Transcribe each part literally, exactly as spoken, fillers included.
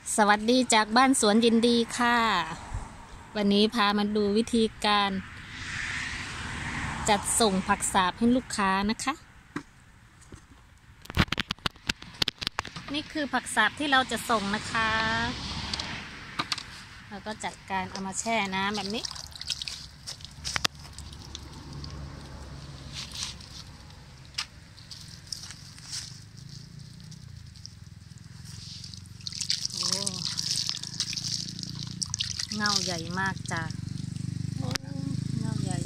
สวัสดีจากบ้านสวนยินดีค่ะวันนี้พามาดูวิธีการจัดส่งผักสาบให้ลูกค้านะคะนี่คือผักสาบที่เราจะส่งนะคะแล้วก็จัดการเอามาแช่น้ำแบบนี้เงาใหญ่มากจ้ะเงาใหญ่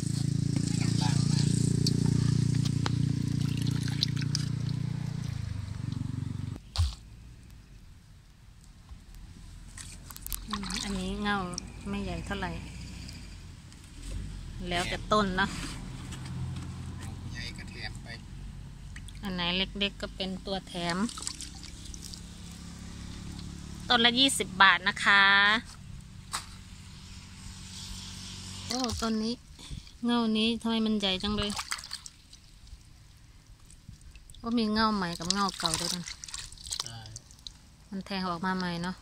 อันนี้เงาไม่ใหญ่เท่าไหร่แล้วแต่ต้นเนาะใหญ่ก็แถมไปอันไหนเล็กๆก็เป็นตัวแถมต้นละยี่สิบบาทนะคะโอ้ต้นนี้เงานี้ทำไมมันใหญ่จังเลยว่ามีเงาใหม่กับเงาเก่าด้วยนะมันแทงออกมาใหม่เนาะ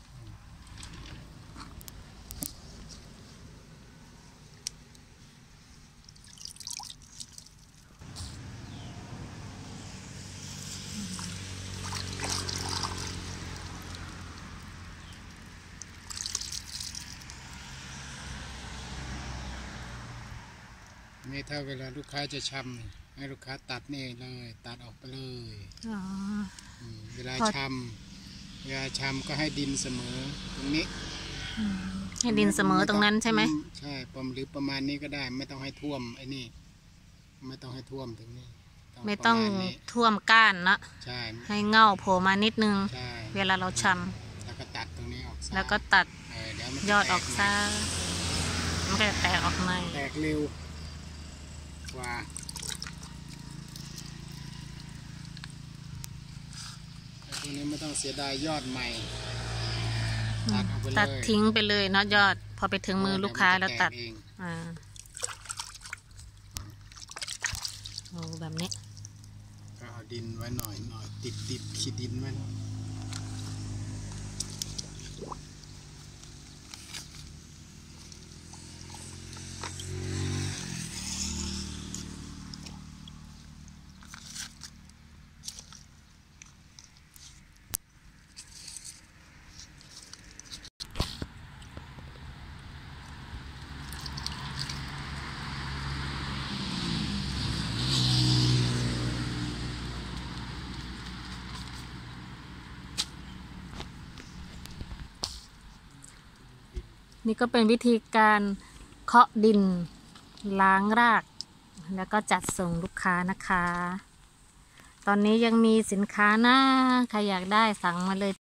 นี่ถ้าเวลาลูกค้าจะชำให้ลูกค้าตัดนี่เลยตัดออกไปเลยเวลาชำเวลาชำก็ให้ดินเสมอตรงนี้ให้ดินเสมอตรงนั้นใช่ไหมใช่ประมาณหรือประมาณนี้ก็ได้ไม่ต้องให้ท่วมไอ้นี่ไม่ต้องให้ท่วมถึงนี้ไม่ต้องท่วมก้านนะใช่ให้เงาโผล่มานิดนึงเวลาเราชำแล้วก็ตัดตรงนี้ออกแล้วก็ตัดยอดออกซะมันก็จะแตกออกในแตกเร็วกว่าตรงนี้ไม่ต้องเสียดายยอดใหม่ตัดตัดทิ้งไปเลยเนาะยอดพอไปถึงมือลูกค้าแล้วตัดอ่าโอ้แบบนี้ก็เอาดินไว้หน่อยหน่อยติดติดขีดดินไว้นี่ก็เป็นวิธีการเคาะดินล้างรากแล้วก็จัดส่งลูกค้านะคะตอนนี้ยังมีสินค้านะใครอยากได้สั่งมาเลย